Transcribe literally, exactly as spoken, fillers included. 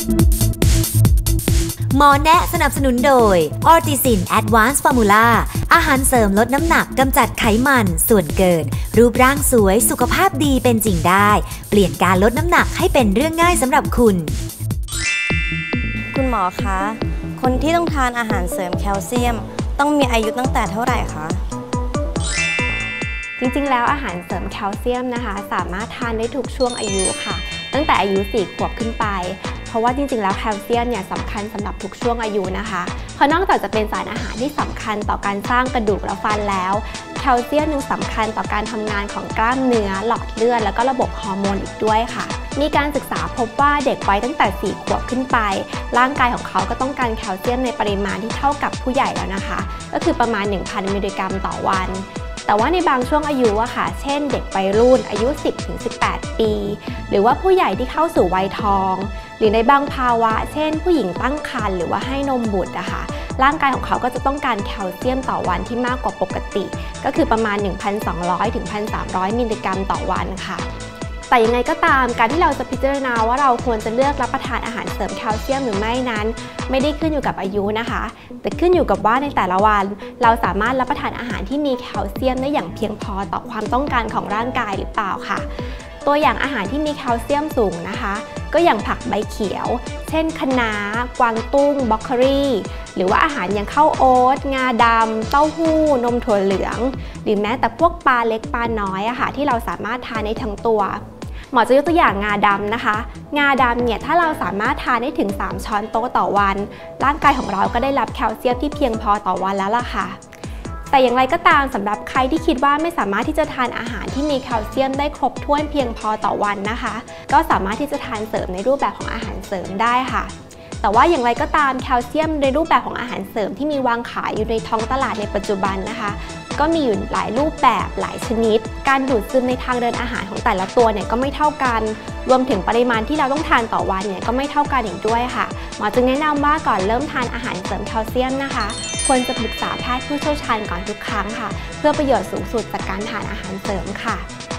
หมอแนะสนับสนุนโดย ออร์ติซิน Advanced Formula อาหารเสริมลดน้ำหนักกำจัดไขมันส่วนเกินรูปร่างสวยสุขภาพดีเป็นจริงได้เปลี่ยนการลดน้ำหนักให้เป็นเรื่องง่ายสำหรับคุณคุณหมอคะคนที่ต้องทานอาหารเสริมแคลเซียมต้องมีอายุตั้งแต่เท่าไหร่คะจริงๆแล้วอาหารเสริมแคลเซียมนะคะสามารถทานได้ทุกช่วงอายุค่ะตั้งแต่อายุสี่ขวบขึ้นไปเพราะว่าจริงๆแล้วแคลเซียมเนี่ยสำคัญสำหรับทุกช่วงอายุนะคะเพราะนอกจากจะเป็นสารอาหารที่สำคัญต่อการสร้างกระดูกและฟันแล้วแคลเซียมยังสำคัญต่อการทำงานของกล้ามเนื้อหลอดเลือดแล้วก็ระบบฮอร์โมนอีกด้วยค่ะมีการศึกษาพบว่าเด็กวัยตั้งแต่สี่ขวบขึ้นไปร่างกายของเขาก็ต้องการแคลเซียมในปริมาณที่เท่ากับผู้ใหญ่แล้วนะคะก็คือประมาณ หนึ่งพัน มิลลิกรัมต่อวันแต่ว่าในบางช่วงอายุอะค่ะเช่นเด็กวัยรุ่นอายุ สิบถึงสิบแปด ปีหรือว่าผู้ใหญ่ที่เข้าสู่วัยทองหรือในบางภาวะเช่นผู้หญิงตั้งครรภ์หรือว่าให้นมบุตรอะค่ะร่างกายของเขาก็จะต้องการแคลเซียมต่อวันที่มากกว่าปกติก็คือประมาณ หนึ่งพันสองร้อย ถึง หนึ่งพันสามร้อย มิลลิกรัมต่อวันค่ะแต่ยังไงก็ตามการที่เราจะพิจารณาว่าเราควรจะเลือกรับประทานอาหารเสริมแคลเซียมหรือไม่นั้นไม่ได้ขึ้นอยู่กับอายุนะคะแต่ขึ้นอยู่กับว่าในแต่ละวันเราสามารถรับประทานอาหารที่มีแคลเซียมได้อย่างเพียงพอต่อความต้องการของร่างกายหรือเปล่าค่ะตัวอย่างอาหารที่มีแคลเซียมสูงนะคะก็อย่างผักใบเขียวเช่นคะน้ากวางตุ้งบรอกโคลีหรือว่าอาหารอย่างข้าวโอ๊ตงาดำเต้าหู้นมถั่วเหลืองหรือแม้แต่พวกปลาเล็กปลาน้อยอะค่ะที่เราสามารถทานได้ทั้งตัวหมอจะยกตัวอย่างงาดำนะคะงาดำเนี่ยถ้าเราสามารถทานได้ถึงสามช้อนโต๊ะต่อวันร่างกายของเราก็ได้รับแคลเซียมที่เพียงพอต่อวันแล้วล่ะค่ะแต่อย่างไรก็ตามสำหรับใครที่คิดว่าไม่สามารถที่จะทานอาหารที่มีแคลเซียมได้ครบถ้วนเพียงพอต่อวันนะคะก็สามารถที่จะทานเสริมในรูปแบบของอาหารเสริมได้ค่ะแต่ว่าอย่างไรก็ตามแคลเซียมในรูปแบบของอาหารเสริมที่มีวางขายอยู่ในท้องตลาดในปัจจุบันนะคะก็มีอยู่หลายรูปแบบหลายชนิดการดูดซึมในทางเดินอาหารของแต่ละตัวเนี่ยก็ไม่เท่ากันรวมถึงปริมาณที่เราต้องทานต่อวันเนี่ยก็ไม่เท่ากันอีกด้วยค่ะหมอจึงแนะนำว่าก่อนเริ่มทานอาหารเสริมแคลเซียมนะคะควรจะปรึกษาแพทย์ผู้เชี่ยวชาญก่อนทุกครั้งค่ะเพื่อประโยชน์สูงสุดจากการทานอาหารเสริมค่ะ